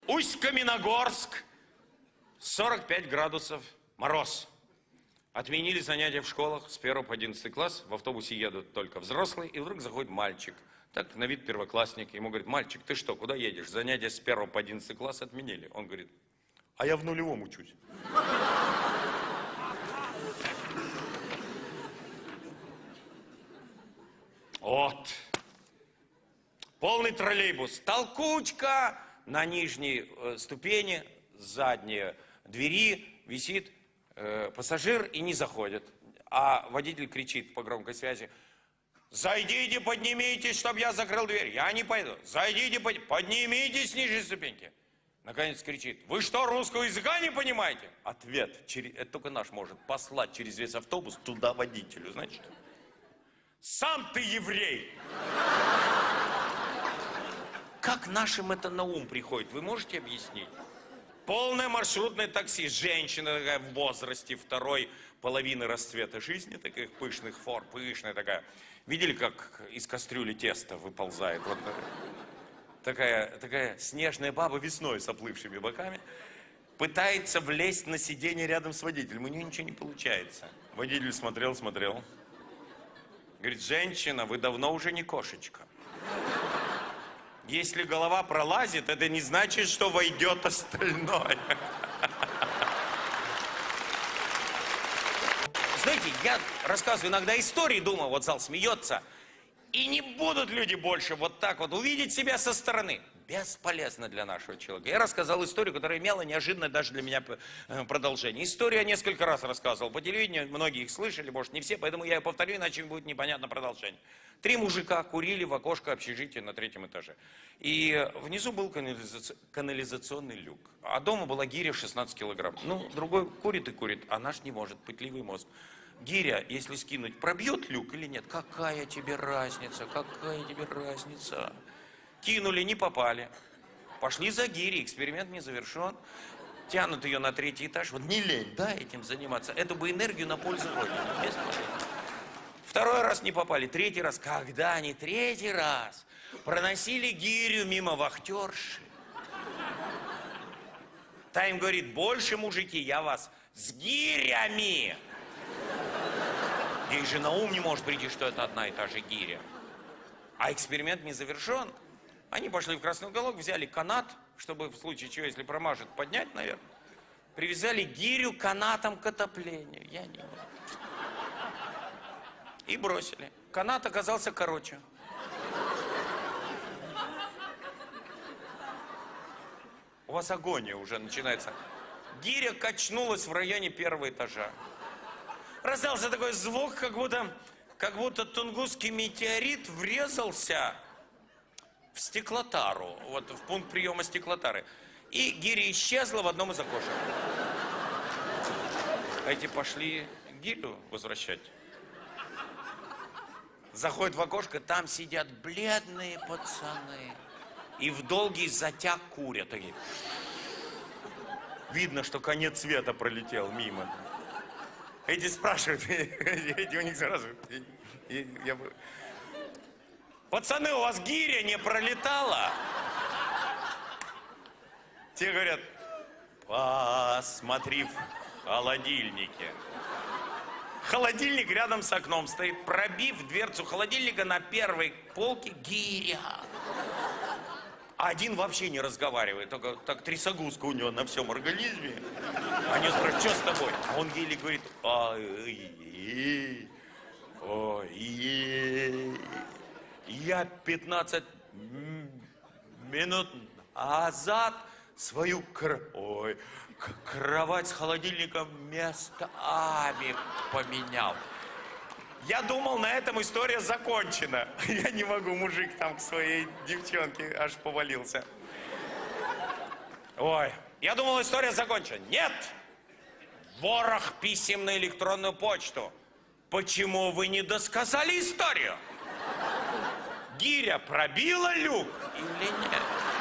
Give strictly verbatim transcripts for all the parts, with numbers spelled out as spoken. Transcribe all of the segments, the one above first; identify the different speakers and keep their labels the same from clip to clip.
Speaker 1: Усть-Каменогорск, сорок пять градусов, мороз. Отменили занятия в школах с первого по одиннадцатый класс. В автобусе едут только взрослые, и вдруг заходит мальчик. Так, на вид первоклассник. Ему говорит: мальчик, ты что, куда едешь? Занятия с первого по одиннадцатый класс отменили. Он говорит: а я в нулевом учусь. Вот. Полный троллейбус. Толкучка на нижней э, ступени, задние двери, висит э, пассажир и не заходит. А водитель кричит по громкой связи: зайдите, поднимитесь, чтобы я закрыл дверь. Я не пойду. Зайдите, под... поднимитесь с нижней ступеньки. Наконец кричит: вы что, русского языка не понимаете? Ответ: через... это только наш может послать через весь автобус туда водителю. Знаете что? Сам ты еврей! Как нашим это на ум приходит, вы можете объяснить? Полное маршрутное такси, женщина такая в возрасте второй половины расцвета жизни, таких пышных форм, пышная такая. Видели, как из кастрюли тесто выползает? Вот такая, такая снежная баба весной с оплывшими боками пытается влезть на сиденье рядом с водителем. У нее ничего не получается. Водитель смотрел, смотрел. Говорит: женщина, вы давно уже не кошечка. Если голова пролазит, это не значит, что войдет остальное. Знаете, я рассказываю иногда истории, думаю, вот зал смеется, и не будут люди больше вот так вот увидеть себя со стороны. Бесполезно для нашего человека. Я рассказал историю, которая имела неожиданное даже для меня продолжение. Историю я несколько раз рассказывал по телевидению, многие их слышали, может не все, поэтому я ее повторю, иначе будет непонятно продолжение. Три мужика курили в окошко общежития на третьем этаже. И внизу был канализаци... канализационный люк. А дома была гиря в шестнадцать килограмм. Ну, другой курит и курит, а наш не может, пытливый мозг. Гиря, если скинуть, пробьет люк или нет? Какая тебе разница? Какая тебе разница? Кинули, не попали. Пошли за гирей, эксперимент не завершен. Тянут ее на третий этаж. Вот не лень, да, этим заниматься. Эту бы энергию на пользу Родине. Второй раз не попали, третий раз. Когда они третий раз проносили гирю мимо вахтерши, та им говорит: больше, мужики, я вас с гирями. Ей же на ум не может прийти, что это одна и та же гиря. А эксперимент не завершен. Они пошли в красный уголок, взяли канат, чтобы в случае чего, если промажет, поднять наверх. Привязали гирю канатом к отоплению. Я не могу. И бросили. Канат оказался короче. У вас агония уже начинается. Гиря качнулась в районе первого этажа. Раздался такой звук, как будто, как будто тунгусский метеорит врезался в стеклотару, вот в пункт приема стеклотары. И гиря исчезла в одном из окошек. Эти пошли гирю возвращать. Заходят в окошко, там сидят бледные пацаны. И в долгий затяг курят. Такие. Видно, что конец света пролетел мимо. Эти спрашивают, эти у них сразу... Я... Пацаны, у вас гиря не пролетала? Те говорят: посмотри в холодильнике. Холодильник рядом с окном стоит. Пробив дверцу холодильника, на первой полке гиря. А один вообще не разговаривает, только так трясогузка у него на всем организме. Они спрашивают: что с тобой? А он еле говорит: ой, ой, я пятнадцать минут назад свою кр... ой, кровать с холодильником местами поменял. Я думал, на этом история закончена. Я не могу, мужик там к своей девчонке аж повалился. Ой, я думал, история закончена. Нет! Ворох писем на электронную почту. Почему вы не досказали историю? Гиря пробила люк или нет?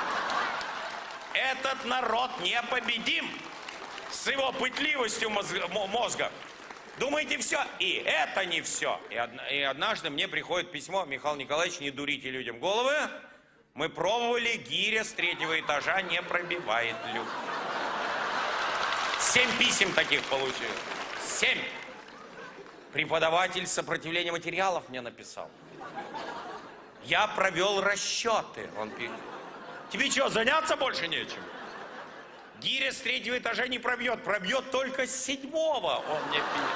Speaker 1: Этот народ непобедим с его пытливостью мозга. Думаете, все? И это не все. И, од... и однажды мне приходит письмо: Михаил Николаевич, не дурите людям головы. Мы пробовали, гиря с третьего этажа не пробивает люк. Семь писем таких получил. Семь. Преподаватель сопротивления материалов мне написал. Я провел расчеты. Он пишет. Тебе что, заняться больше нечем? Гиря с третьего этажа не пробьет, пробьет только с седьмого, он мне пишет.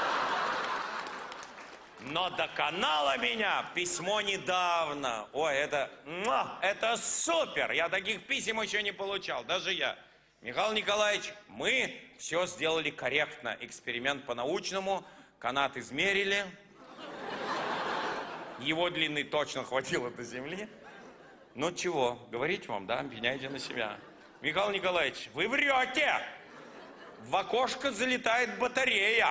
Speaker 1: Но доконало меня письмо недавно. Ой, это, это супер! Я таких писем еще не получал, даже я. Михаил Николаевич, мы все сделали корректно. Эксперимент по-научному, канат измерили. Его длины точно хватило до земли. Ну чего, говорить вам, да, пеняйте на себя. Михаил Николаевич, вы врете! В окошко залетает батарея.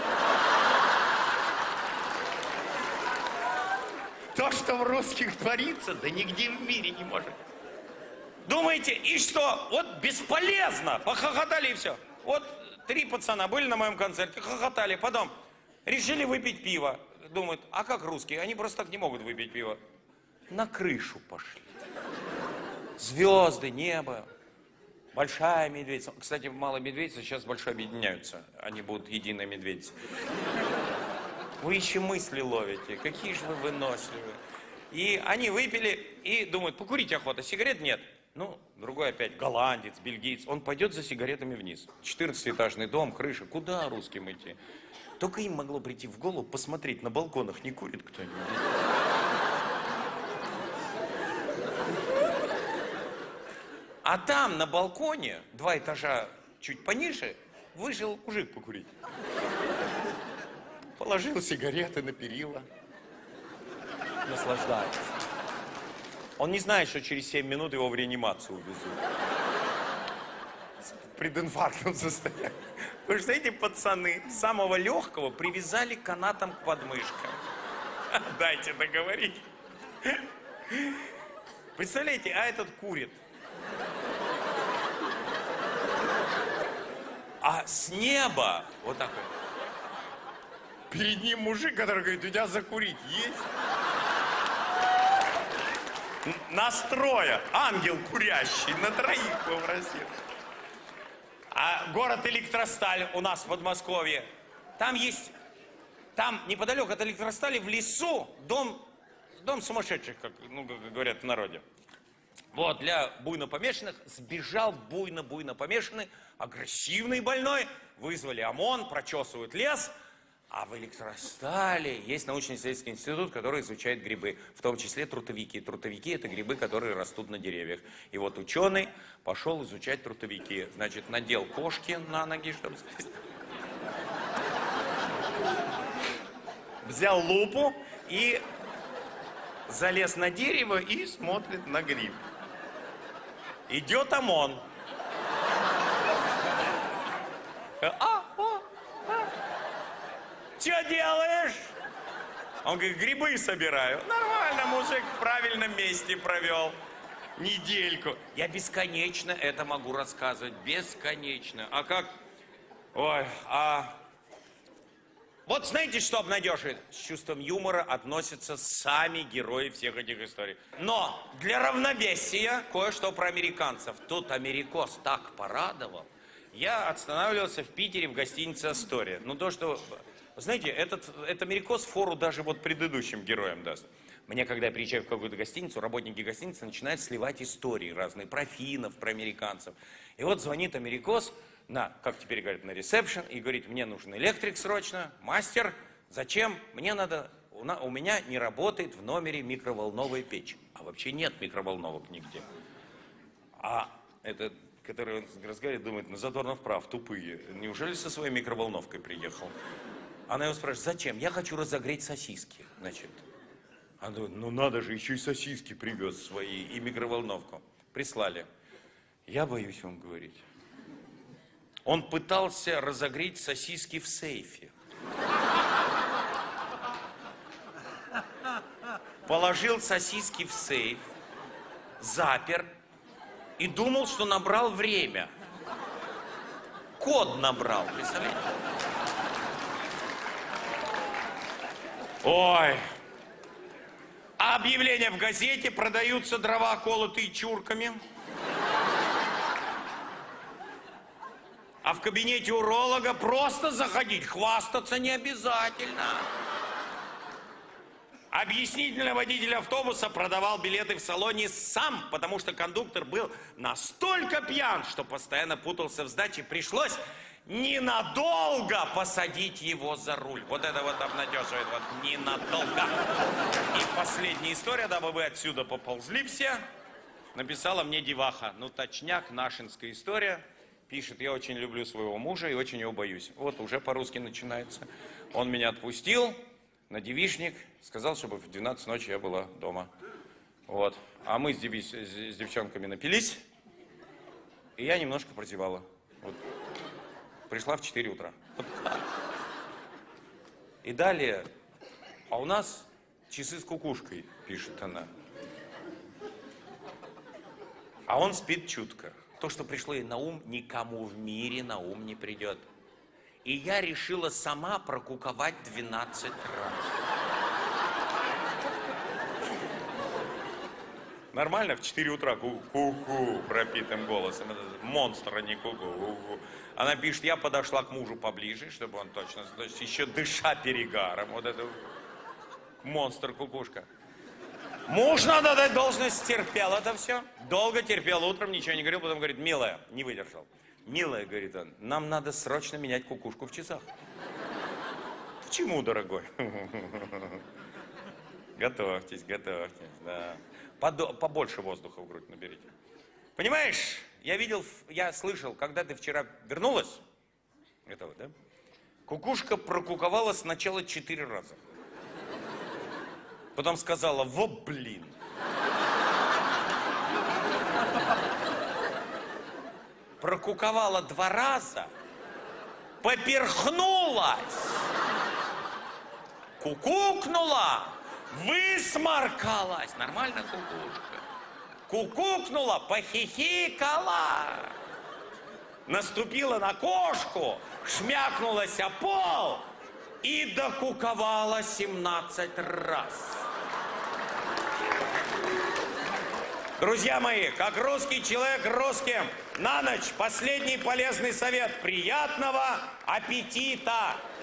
Speaker 1: То, что в русских творится, да нигде в мире не может. Думаете, и что? Вот бесполезно. Похохотали и все. Вот три пацана были на моем концерте, хохотали. Потом решили выпить пиво. Думают, а как русские? Они просто так не могут выпить пиво. На крышу пошли. Звезды, небо. Большая медведица. Кстати, малая медведица сейчас большой объединяются. Они будут единой медведицей. Вы еще мысли ловите. Какие же вы выносливые. И они выпили и думают, покурить охота, сигарет нет. Ну, другой опять, голландец, бельгиец. Он пойдет за сигаретами вниз. четырнадцатиэтажный дом, крыша. Куда русским идти? Только им могло прийти в голову посмотреть, на балконах не курит кто-нибудь. А там, на балконе, два этажа чуть пониже, вышел мужик покурить. Положил сигареты на перила. Наслаждается. Он не знает, что через семь минут его в реанимацию увезут. С прединфарктным состоянием. Потому что эти пацаны самого легкого привязали канатом к подмышкам. Дайте договорить. Представляете, а этот курит. А с неба, вот такой, перед ним мужик, который говорит, у тебя закурить есть? Настроя, ангел курящий, на троих попросил. А город Электросталь у нас в Подмосковье, там есть, там неподалеку от Электростали в лесу дом, дом сумасшедших, как, ну, как говорят в народе. Вот, для буйно помешанных сбежал буйно-буйно помешанный, агрессивный больной, вызвали ОМОН, прочесывают лес, а в Электростале есть научно-исследовательский институт, который изучает грибы, в том числе трутовики. Трутовики – это грибы, которые растут на деревьях. И вот ученый пошел изучать трутовики. Значит, надел кошки на ноги, чтобы сказать. Взял лупу и залез на дерево и смотрит на гриб. Идет ОМОН. А, о, а. Что делаешь? Он говорит, грибы собираю. Нормально, мужик в правильном месте провел недельку. Я бесконечно это могу рассказывать, бесконечно. А как? Ой, а... Вот знаете, что обнадеживает? С чувством юмора относятся сами герои всех этих историй. Но для равновесия кое-что про американцев. Тут америкос так порадовал. Я останавливался в Питере в гостинице «Астория». Ну то, что... Знаете, этот, этот америкос фору даже вот предыдущим героям даст. Мне, когда я приезжаю в какую-то гостиницу, работники гостиницы начинают сливать истории разные, про финнов, про американцев. И вот звонит америкос на, как теперь говорят, на ресепшн, и говорит, мне нужен электрик срочно, мастер, зачем? Мне надо, у, на, у меня не работает в номере микроволновая печь. А вообще нет микроволновок нигде. А этот, который он разговаривает, думает, ну Задорнов прав, тупые. Неужели со своей микроволновкой приехал? Она его спрашивает, зачем? Я хочу разогреть сосиски, значит. Она говорит, ну надо же, еще и сосиски привез свои, и микроволновку. Прислали. Я боюсь вам говорить. Он пытался разогреть сосиски в сейфе. Положил сосиски в сейф, запер и думал, что набрал время. Код набрал, представляете? Ой. А объявление в газете: продаются дрова, колотые чурками. А в кабинете уролога просто заходить, хвастаться не обязательно. Объяснительный водитель автобуса продавал билеты в салоне сам, потому что кондуктор был настолько пьян, что постоянно путался в сдаче. Пришлось ненадолго посадить его за руль. Вот это вот обнадеживает, вот ненадолго. И последняя история, дабы вы отсюда поползли все, написала мне деваха. Ну, точняк, нашинская история. Пишет: я очень люблю своего мужа и очень его боюсь. Вот уже по-русски начинается. Он меня отпустил на девичник, сказал, чтобы в двенадцать ночи я была дома. Вот. А мы с, деви... с девчонками напились, и я немножко прозевала. Вот. Пришла в четыре утра. Вот. И далее, а у нас часы с кукушкой, пишет она. А он спит чутко. То, что пришло ей на ум, никому в мире на ум не придет. И я решила сама прокуковать двенадцать раз. Нормально в четыре утра ку-ку-ку пропитым голосом. Это монстр, а не ку-ку. Она пишет: я подошла к мужу поближе, чтобы он точно, то есть еще дыша перегаром. Вот это монстр-кукушка. Муж, надо дать должность, терпел это все. Долго терпел, утром ничего не говорил, потом говорит: милая, не выдержал. Милая, говорит он, нам надо срочно менять кукушку в часах. Почему, дорогой? Готовьтесь, готовьтесь, да. Подо- побольше воздуха в грудь наберите. Понимаешь, я видел, я слышал, когда ты вчера вернулась, этого, да? Кукушка прокуковала сначала четыре раза. Потом сказала: во блин. Прокуковала два раза, поперхнулась, кукукнула, высморкалась. Нормально кукушка? Кукукнула, похихикала, наступила на кошку, шмякнулась о пол и докуковала семнадцать раз. Друзья мои, как русский человек русским, на ночь последний полезный совет. Приятного аппетита!